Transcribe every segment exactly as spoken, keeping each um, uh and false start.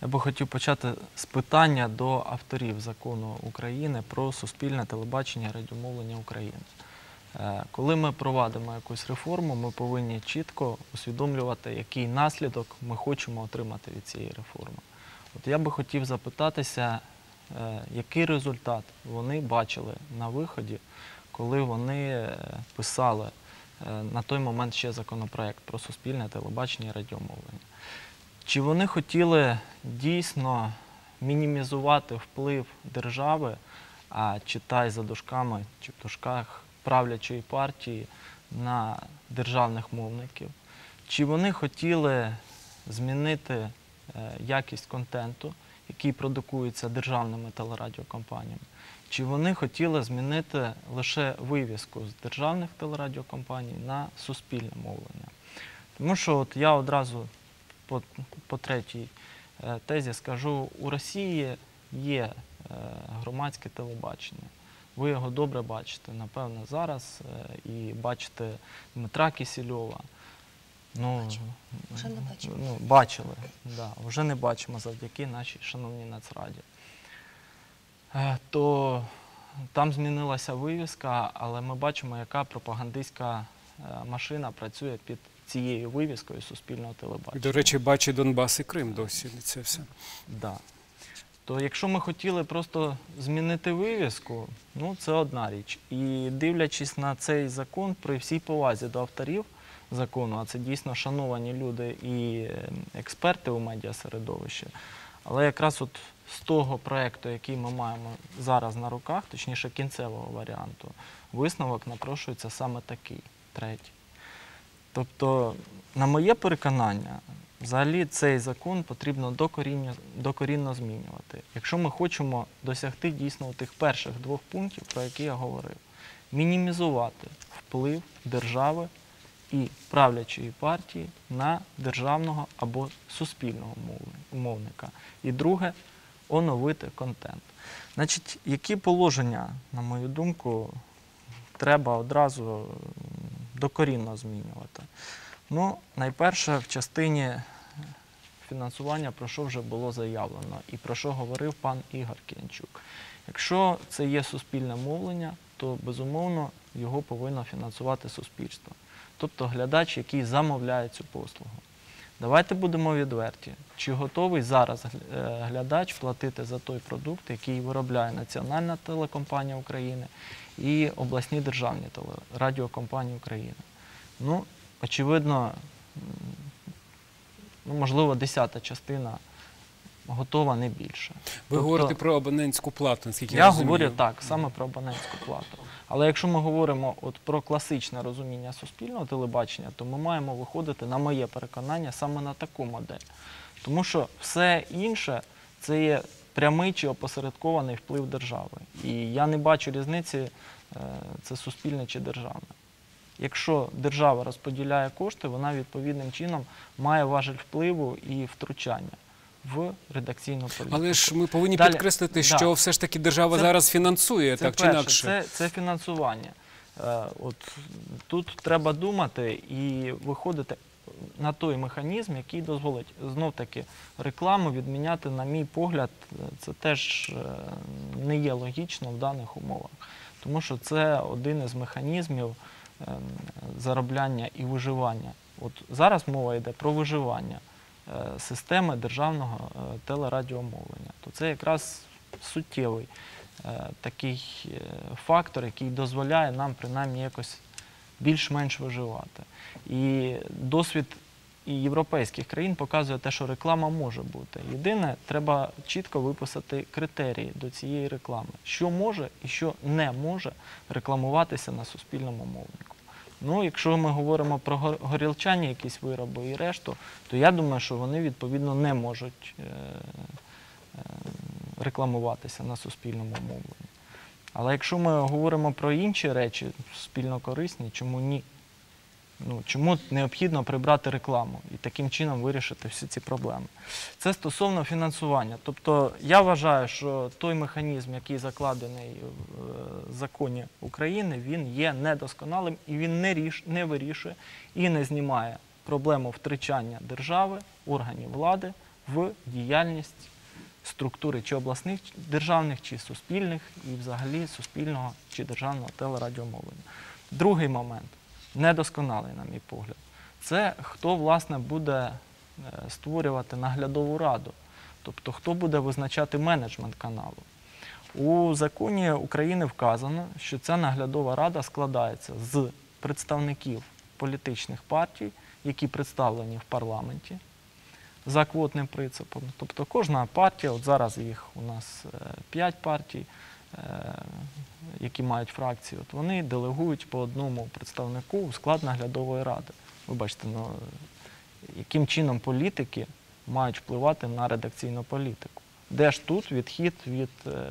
Я би хотів почати з питання до авторів закону України про суспільне телебачення і радіомовлення України. Коли ми провадимо якусь реформу, ми повинні чітко усвідомлювати, який наслідок ми хочемо отримати від цієї реформи. От я би хотів запитатися, який результат вони бачили на виході, коли вони писали на той момент ще законопроект про суспільне телебачення і радіомовлення. Чи вони хотіли дійсно мінімізувати вплив держави, а читай за дужками чи в дужках правлячої партії на державних мовників? Чи вони хотіли змінити якість контенту, який продукується державними телерадіокомпаніями? Чи вони хотіли змінити лише вивіску з державних телерадіокомпаній на суспільне мовлення? Тому що от я одразу по, по третій тезі скажу, у Росії є громадське телебачення. Ви його добре бачите, напевно, зараз, і бачите Дмитра Кісільова. Ну, вже не бачимо. Ну, бачили, да, вже не бачимо завдяки нашій шановній Нацраді. То там змінилася вивіска, але ми бачимо, яка пропагандистська машина працює під цією вивіскою суспільного телебачення. До речі, бачить Донбас і Крим досі, це все. Да. То якщо ми хотіли просто змінити вивіску, ну це одна річ. І дивлячись на цей закон, при всій повазі до авторів закону, а це дійсно шановані люди і експерти у медіасередовищі, але якраз от з того проєкту, який ми маємо зараз на руках, точніше кінцевого варіанту, висновок напрошується саме такий, третій. Тобто, на моє переконання, взагалі цей закон потрібно докорінно, докорінно змінювати. Якщо ми хочемо досягти дійсно тих перших двох пунктів, про які я говорив, мінімізувати вплив держави і правлячої партії на державного або суспільного мовника. І друге, оновити контент. Значить, які положення, на мою думку, треба одразу докорінно змінювати? Ну, найперше, в частині фінансування, про що вже було заявлено і про що говорив пан Ігор Кіянчук. Якщо це є суспільне мовлення, то, безумовно, його повинно фінансувати суспільство. Тобто глядач, який замовляє цю послугу. Давайте будемо відверті. Чи готовий зараз глядач платити за той продукт, який виробляє Національна телекомпанія України і обласні державні телерадіокомпанії України? Ну, очевидно, ну, можливо, десята частина готова, не більше. Ви тобто, говорите про абонентську плату, наскільки я, я розумію. говорю так, саме про абонентську плату. Але якщо ми говоримо от про класичне розуміння суспільного телебачення, то ми маємо виходити, на моє переконання, саме на таку модель. Тому що все інше – це є прямий чи опосередкований вплив держави. І я не бачу різниці, це суспільне чи державне. Якщо держава розподіляє кошти, вона відповідним чином має важіль впливу і втручання в редакційну політику. Але ж ми повинні Далі, підкреслити, да. що все ж таки держава Це, зараз фінансує, це так перше, чи інакше. Це, це фінансування. Е, от, тут треба думати і виходити на той механізм, який дозволить знов-таки рекламу відміняти, на мій погляд, це теж не є логічно в даних умовах. Тому що це один із механізмів е, заробляння і виживання. От зараз мова йде про виживання системи державного телерадіомовлення. То це якраз суттєвий такий фактор, який дозволяє нам принаймні якось більш-менш виживати. І досвід і європейських країн показує те, що реклама може бути. Єдине, треба чітко виписати критерії до цієї реклами. Що може і що не може рекламуватися на суспільному мовнику. Ну, якщо ми говоримо про горілчані якісь вироби і решту, то я думаю, що вони, відповідно, не можуть е е рекламуватися на суспільному мовленні. Але якщо ми говоримо про інші речі, суспільно корисні, чому ні? Ну, чому необхідно прибрати рекламу і таким чином вирішити всі ці проблеми? Це стосовно фінансування. Тобто я вважаю, що той механізм, який закладений в законі України, він є недосконалим і він не, ріш, не вирішує і не знімає проблему втручання держави, органів влади в діяльність структури чи обласних державних, чи суспільних, і взагалі суспільного чи державного телерадіомовлення. Другий момент, недосконалий, на мій погляд, це хто, власне, буде створювати наглядову раду, тобто хто буде визначати менеджмент каналу. У законі України вказано, що ця наглядова рада складається з представників політичних партій, які представлені в парламенті за квотним принципом. Тобто кожна партія, от зараз їх у нас п'ять партій, які мають фракції, от вони делегують по одному представнику у склад наглядової ради. Ви бачите, ну, яким чином політики мають впливати на редакційну політику. Де ж тут відхід від,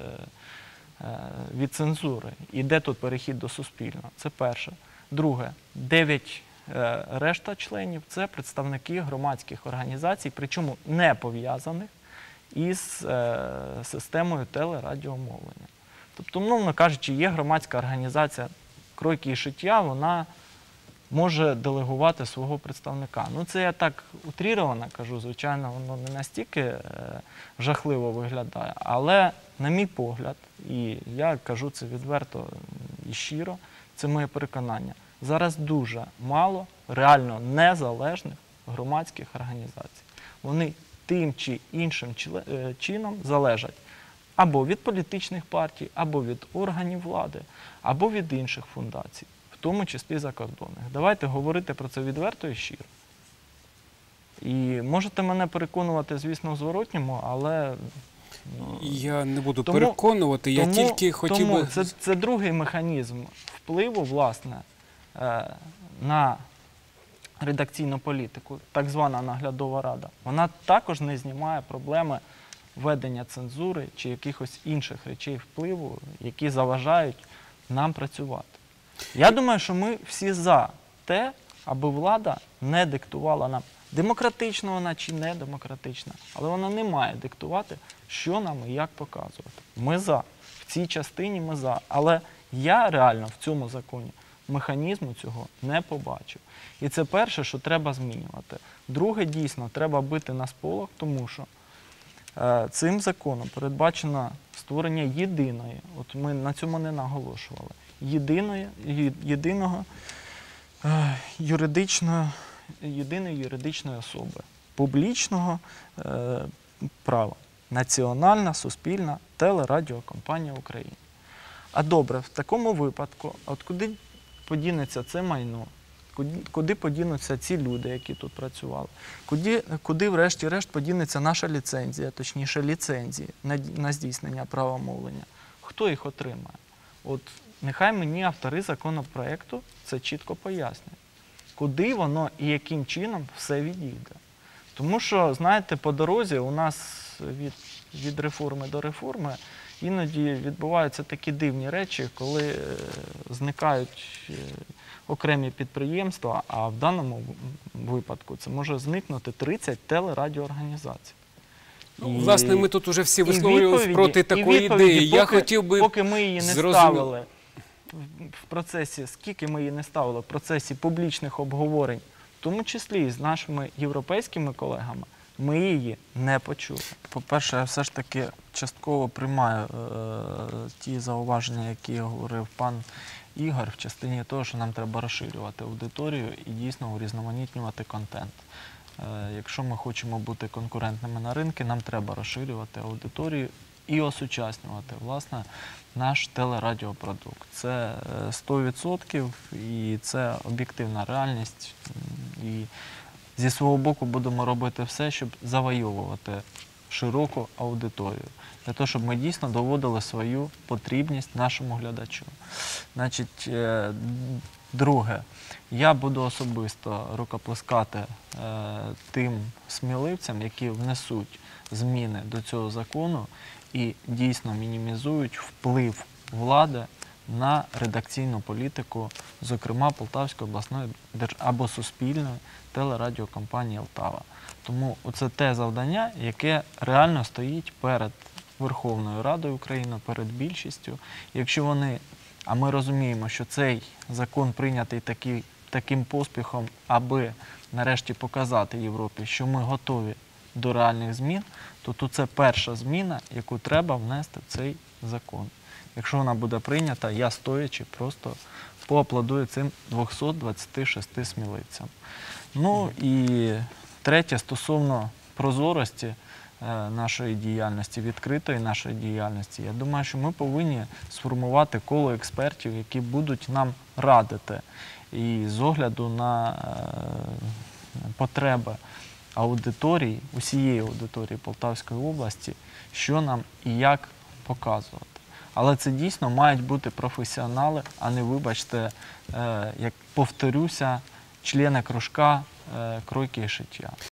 від цензури? І де тут перехід до суспільного? Це перше. Друге, дев'ять решта членів – це представники громадських організацій, причому не пов'язаних із системою телерадіомовлення. Тобто, умовно кажучи, є громадська організація «Кройки і шиття», вона може делегувати свого представника. Ну, це я так утріровано кажу, звичайно, воно не настільки е, жахливо виглядає, але, на мій погляд, і я кажу це відверто і щиро, це моє переконання, зараз дуже мало реально незалежних громадських організацій. Вони тим чи іншим чином залежать або від політичних партій, або від органів влади, або від інших фундацій, в тому числі закордонних. Давайте говорити про це відверто і щиро. І можете мене переконувати, звісно, в зворотньому, але... Ну, я не буду тому, переконувати, я тому, тільки хотів тому би... Це, це другий механізм впливу, власне, на редакційну політику, так звана наглядова рада. Вона також не знімає проблеми введення цензури чи якихось інших речей впливу, які заважають нам працювати. Я думаю, що ми всі за те, аби влада не диктувала нам, демократична вона чи не демократична, але вона не має диктувати, що нам і як показувати. Ми за. В цій частині ми за. Але я реально в цьому законі механізму цього не побачив. І це перше, що треба змінювати. Друге, дійсно, треба бити на сполох, тому що е, цим законом передбачено створення єдиної, от ми на цьому не наголошували, єдиної, єдиного е, юридичної, єдиної юридичної особи, публічного е, права. Національна суспільна телерадіокомпанія України. А добре, в такому випадку, от куди подінеться це майно, куди, куди подінуться ці люди, які тут працювали, куди, куди врешті-решт подінеться наша ліцензія, точніше ліцензії на, на здійснення права мовлення, хто їх отримає? От нехай мені автори законопроекту це чітко пояснять, куди воно і яким чином все відійде. Тому що, знаєте, по дорозі у нас від, від реформи до реформи іноді відбуваються такі дивні речі, коли е, зникають е, окремі підприємства, а в даному випадку це може зникнути тридцять телерадіоорганізацій. Ну, і, власне, ми тут уже всі висловлювалися проти такої ідеї. Поки, Я хотів би поки ми її не зрозуміти. ставили в процесі, скільки ми її не ставили в процесі публічних обговорень, в тому числі і з нашими європейськими колегами, ми її не почули. По-перше, я все ж таки частково приймаю е, ті зауваження, які говорив пан Ігор, в частині того, що нам треба розширювати аудиторію і дійсно урізноманітнювати контент. Е, якщо ми хочемо бути конкурентними на ринку, нам треба розширювати аудиторію і осучаснювати, власне, наш телерадіопродукт. Це сто відсотків і це об'єктивна реальність. І зі свого боку будемо робити все, щоб завойовувати широку аудиторію, для того, щоб ми дійсно доводили свою потрібність нашому глядачу. Значить, друге, я буду особисто рукоплескати тим сміливцям, які внесуть зміни до цього закону і дійсно мінімізують вплив влади на редакційну політику, зокрема Полтавської обласної або суспільної телерадіокомпанії «Лтава». Тому це те завдання, яке реально стоїть перед Верховною Радою України, перед більшістю. Якщо вони, а ми розуміємо, що цей закон прийнятий такий, таким поспіхом, аби нарешті показати Європі, що ми готові до реальних змін, то тут це перша зміна, яку треба внести в цей закон. Якщо вона буде прийнята, я стоячи просто поаплодую цим двохсот двадцяти шести сміливцям. Ну і третє, стосовно прозорості е, нашої діяльності, відкритої нашої діяльності, я думаю, що ми повинні сформувати коло експертів, які будуть нам радити і з огляду на е, потреби аудиторії, усієї аудиторії Полтавської області, що нам і як показувати. Але це дійсно мають бути професіонали, а не, вибачте, е, як повторюся, члени кружка е, кройки і шиття.